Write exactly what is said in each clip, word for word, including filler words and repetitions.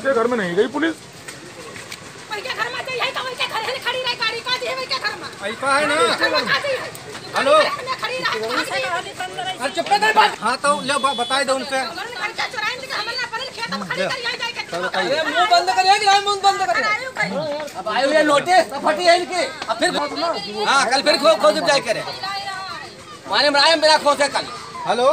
उनके घर में नहीं गई पुलिस। के घर में है तो उनके घर खड़ी रही गाड़ी का दी है के घर में ऐसा है ना। हेलो चुप कर बात। हाँ तो ले बताई दो उनसे। अरे मुंह बंद करिए, मुंह बंद करिए। अब आए हुए नोटिस फटी है इनकी। अब फिर हाँ कल फिर खो खोज जाए करे माने मराए मेरा खोज है कल। हेलो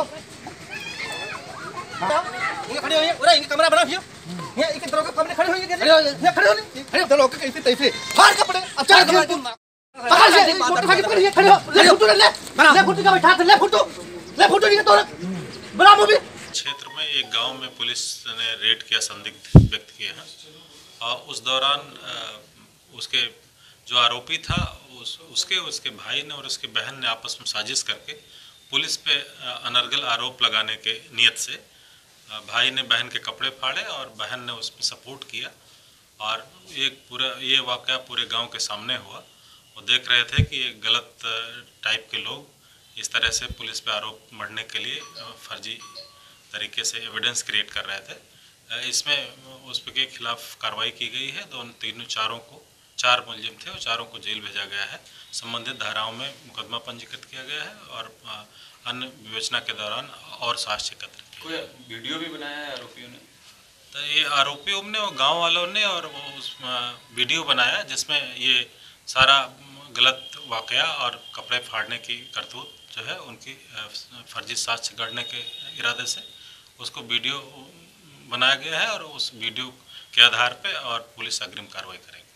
ये खड़ी हुई पूरा इनका कमरा बना दियो। ये एक तरह का कमरे खड़ी हुई है। खड़ी हो ये खड़ी हो खड़े हो लोग कैसे तैसे फाड़ कपड़े। अब चल पकड़ से फोटो खा के पकड़ खड़ी हो। ले फोटो ले ले फोटो का बैठा ले फोटो ले फोटो नहीं तो बना मूवी। क्षेत्र में एक गांव में पुलिस ने रेड किया संदिग्ध व्यक्ति के यहाँ, और उस दौरान उसके जो आरोपी था उस, उसके उसके भाई ने और उसके बहन ने आपस में साजिश करके पुलिस पे अनर्गल आरोप लगाने के नियत से भाई ने बहन के कपड़े फाड़े और बहन ने उसमें सपोर्ट किया। और एक पूरा ये वाक़या पूरे गांव के सामने हुआ। वो देख रहे थे कि एक गलत टाइप के लोग इस तरह से पुलिस पे आरोप मढ़ने के लिए फर्जी तरीके से एविडेंस क्रिएट कर रहे थे। इसमें उस के खिलाफ कार्रवाई की गई है। दोनों तीनों चारों को चार मुलजिम थे और चारों को जेल भेजा गया है। संबंधित धाराओं में मुकदमा पंजीकृत किया गया है और अन्य विवेचना के दौरान और साक्ष्य एकत्र कोई वीडियो भी बनाया है आरोपियों ने? तो ये आरोपियों ने और गांव वालों ने और वो उस वीडियो बनाया जिसमें ये सारा गलत वाकया और कपड़े फाड़ने की करतूत जो है उनकी फर्जी साक्ष्य गढ़ने के इरादे से उसको वीडियो बनाया गया है और उस वीडियो के आधार पे और पुलिस अग्रिम कार्रवाई करेगी।